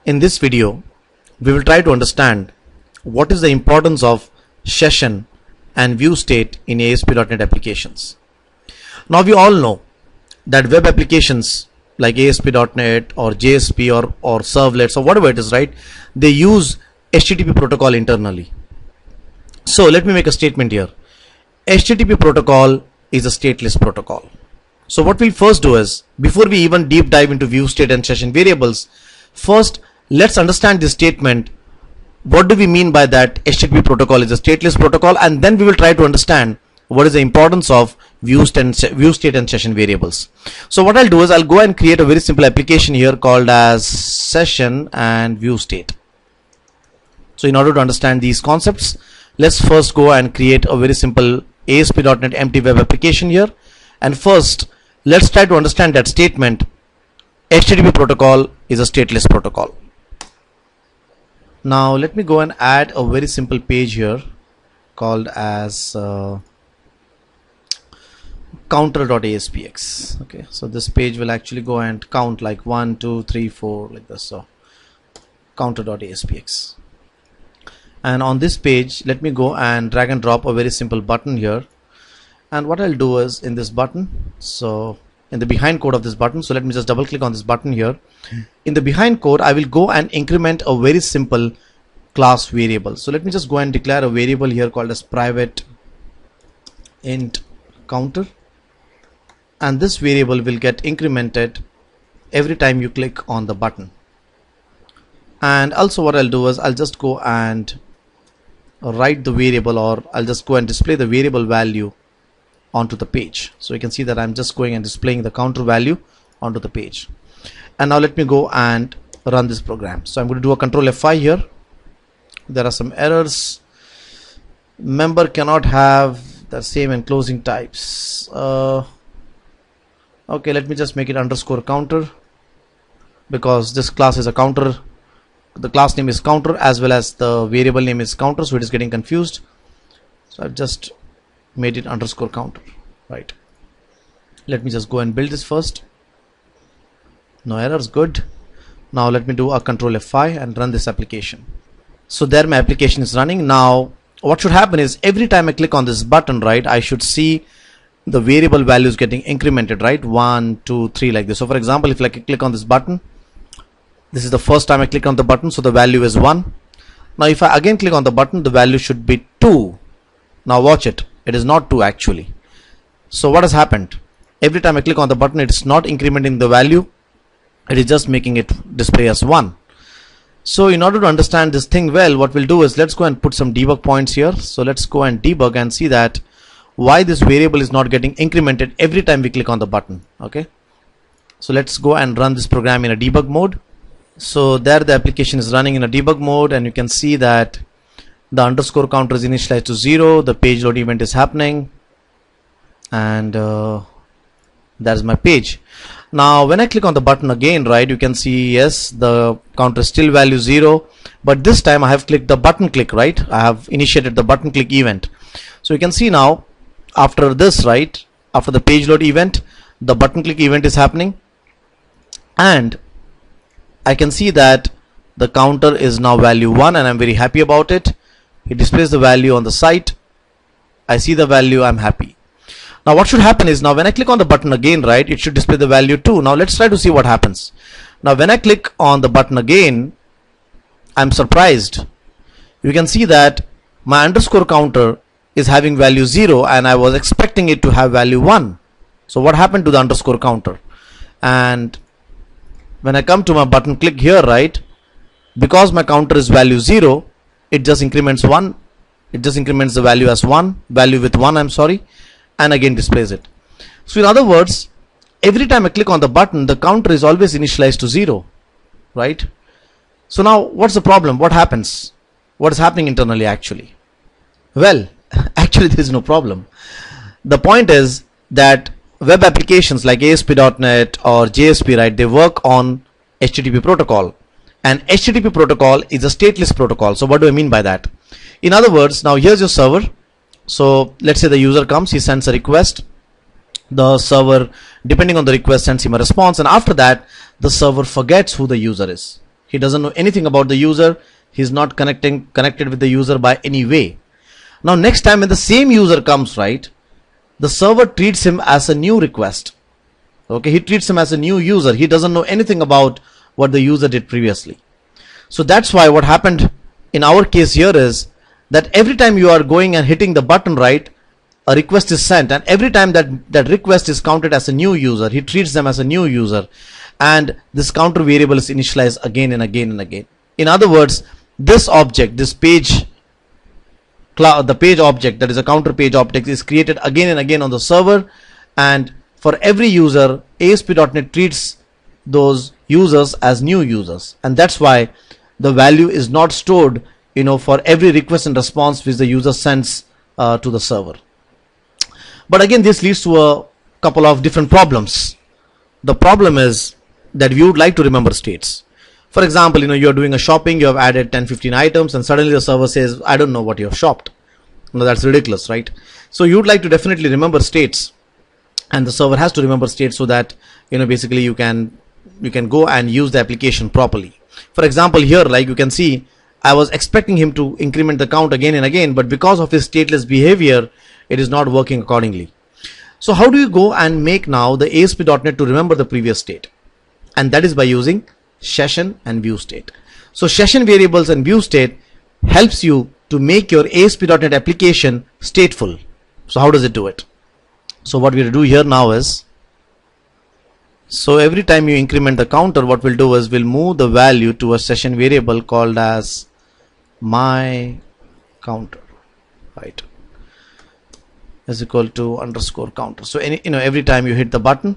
In this video, we will try to understand what is the importance of session and view state in ASP.NET applications. Now we all know that web applications like ASP.NET or JSP or servlets or whatever it is, right? They use HTTP protocol internally. So let me make a statement here. HTTP protocol is a stateless protocol. So what we'll first do is, before we even deep dive into view state and session variables, first let's understand this statement. What do we mean by that HTTP protocol is a stateless protocol, and then we will try to understand what is the importance of view state and session variables. So what I'll do is I'll go and create a very simple application here called as session and view state. So in order to understand these concepts, let's first go and create a very simple ASP.NET empty web application here. And first, let's try to understand that statement. HTTP protocol is a stateless protocol. Now let me go and add a very simple page here called as counter.aspx. Okay, so this page will actually go and count like 1, 2, 3, 4 like this. So counter.aspx. And on this page, let me go and drag and drop a very simple button here. And what I'll do is in this button, so in the behind code of this button, so let me just double click on this button here. In the behind code, I will go and increment a very simple class variable. So let me just go and declare a variable here called as private int counter. And this variable will get incremented every time you click on the button. And also what I'll do is I'll just go and write the variable, or I'll just go and display the variable value onto the page. So you can see that I'm just going and displaying the counter value onto the page. And now let me go and run this program. So I'm going to do a control F5 here. There are some errors. Member cannot have the same enclosing types. Okay, let me just make it underscore counter, because this class is a counter. The class name is counter as well as the variable name is counter, so it is getting confused. So I've just made it underscore counter, right? Let me just go and build this first. No errors, good. Now let me do a control F5 and run this application. So there my application is running. Now what should happen is every time I click on this button, right, I should see the variable values getting incremented, right? 1, 2, 3 like this. So for example, if I click on this button, this is the first time I click on the button, so the value is 1. Now if I again click on the button, the value should be 2. Now watch it. It is not 2 actually. So what has happened? Every time I click on the button, it's not incrementing the value. It is just making it display as 1. So in order to understand this thing well, what we'll do is let's go and put some debug points here. So let's go and debug and see that why this variable is not getting incremented every time we click on the button. Okay. So let's go and run this program in a debug mode. So there the application is running in a debug mode, and you can see that the underscore counter is initialized to 0, the page load event is happening, and there's my page. Now when I click on the button again, right, you can see yes, the counter is still value 0, but this time I have clicked the button click, right? I have initiated the button click event. So you can see now after this, right, after the page load event, the button click event is happening, and I can see that the counter is now value 1, and I'm very happy about it. It displays the value on the site. I see the value, I'm happy. Now what should happen is, now when I click on the button again, right, it should display the value 2. Now let's try to see what happens. Now when I click on the button again, I'm surprised. You can see that my underscore counter is having value 0, and I was expecting it to have value 1. So what happened to the underscore counter? And when I come to my button click here, right, because my counter is value 0, it just increments 1. It just increments the value as 1, value with 1, I'm sorry, and again displays it. So in other words, every time I click on the button, the counter is always initialized to 0, right? So now what's the problem? What happens? What is happening internally actually? Well, actually there is no problem. The point is that web applications like ASP.NET or JSP, right, they work on HTTP protocol, and HTTP protocol is a stateless protocol. So what do I mean by that? In other words, now here's your server. So let's say the user comes, he sends a request, the server, depending on the request, sends him a response, and after that the server forgets who the user is. He doesn't know anything about the user. He's not connected with the user by any way. Now next time when the same user comes, right, the server treats him as a new request. Okay, he treats him as a new user. He doesn't know anything about what the user did previously. So that's why what happened in our case here is that every time you are going and hitting the button, right, a request is sent, and every time that request is counted as a new user, he treats them as a new user, and this counter variable is initialized again and again and again. In other words, this object, this page, the page object, that is a counter page object, is created again and again on the server, and for every user, ASP.NET treats those users as new users, and that's why the value is not stored, for every request and response which the user sends to the server. But again, this leads to a couple of different problems. The problem is that we would like to remember states. For example, you are doing a shopping, you have added 10-15 items, and suddenly the server says, I don't know what you have shopped. That's ridiculous, right? So you would like to definitely remember states, and the server has to remember states so that basically you can go and use the application properly. For example, here, like you can see, I was expecting him to increment the count again and again, but because of his stateless behavior, it is not working accordingly. So how do you go and make now the ASP.NET to remember the previous state? And that is by using session and view state. So session variables and view state helps you to make your ASP.NET application stateful. So how does it do it? So what we'll do here now is, so every time you increment the counter, what we'll do is we'll move the value to a session variable called as my counter, right, is equal to _counter. So every time you hit the button,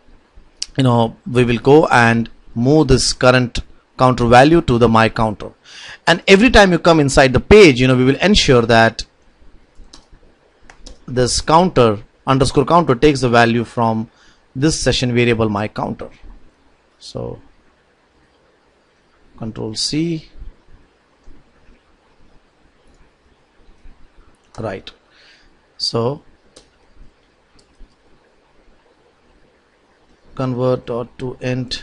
we will go and move this current counter value to the my counter, and every time you come inside the page, we will ensure that this counter _counter takes the value from this session variable my counter. So Control C, right. So convert to int.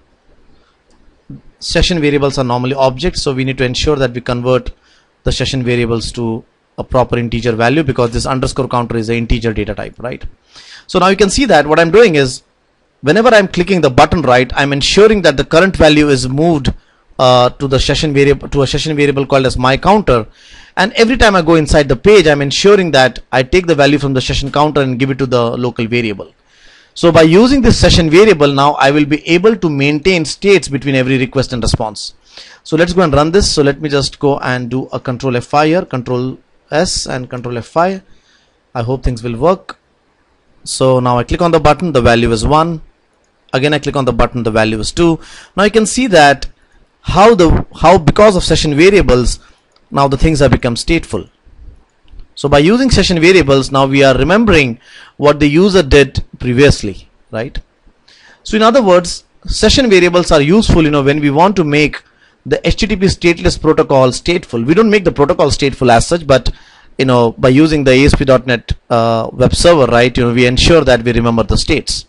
Session variables are normally objects, so we need to ensure that we convert the session variables to a proper integer value, because this _counter is an integer data type, right? So now you can see that what I'm doing is, whenever I'm clicking the button, right, I'm ensuring that the current value is moved to a session variable called as my counter, and every time I go inside the page, I'm ensuring that I take the value from the session counter and give it to the local variable. So by using this session variable, now I will be able to maintain states between every request and response. So let's go and run this. So let me just go and do a Control F5 here, Control S and Control F5. I hope things will work. So now I click on the button, the value is 1. Again I click on the button, the value is 2. Now you can see that how because of session variables, now the things have become stateful. So by using session variables, now we are remembering what the user did previously, right? So in other words, session variables are useful, when we want to make the HTTP stateless protocol stateful. We don't make the protocol stateful as such, but by using the ASP.NET web server, right, we ensure that we remember the states.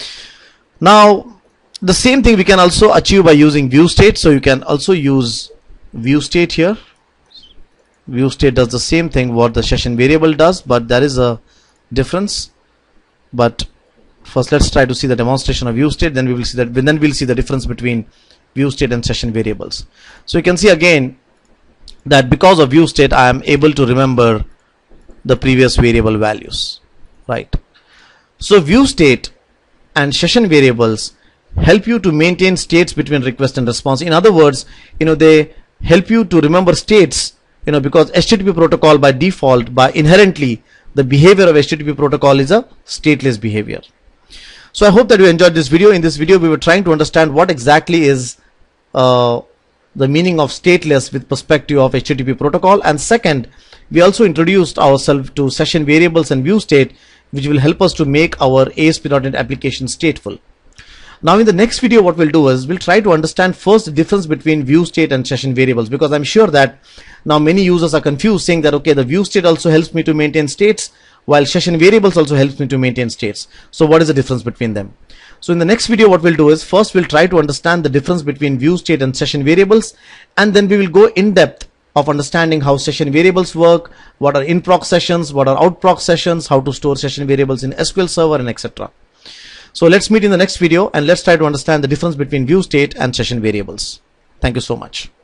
Now the same thing we can also achieve by using view state. So you can also use view state here. View state does the same thing what the session variable does, but there is a difference. But first let's try to see the demonstration of view state, then we will see that, then we'll see the difference between view state and session variables. So you can see again that because of view state I am able to remember the previous variable values, right? So view state and session variables help you to maintain states between request and response. In other words, they help you to remember states, because HTTP protocol by default, by inherently, the behavior of HTTP protocol is a stateless behavior. So I hope that you enjoyed this video. In this video we were trying to understand what exactly is the meaning of stateless with perspective of HTTP protocol, and second, we also introduced ourselves to session variables and view state, which will help us to make our ASP.NET application stateful. Now in the next video what we'll do is we'll try to understand first the difference between view state and session variables, because I'm sure that now many users are confused, saying that okay, the view state also helps me to maintain states while session variables also helps me to maintain states. So what is the difference between them? So in the next video, what we'll do is first we'll try to understand the difference between view state and session variables, and then we will go in depth of understanding how session variables work, what are in-proc sessions, what are out-proc sessions, how to store session variables in SQL Server, and etc. So let's meet in the next video and let's try to understand the difference between view state and session variables. Thank you so much.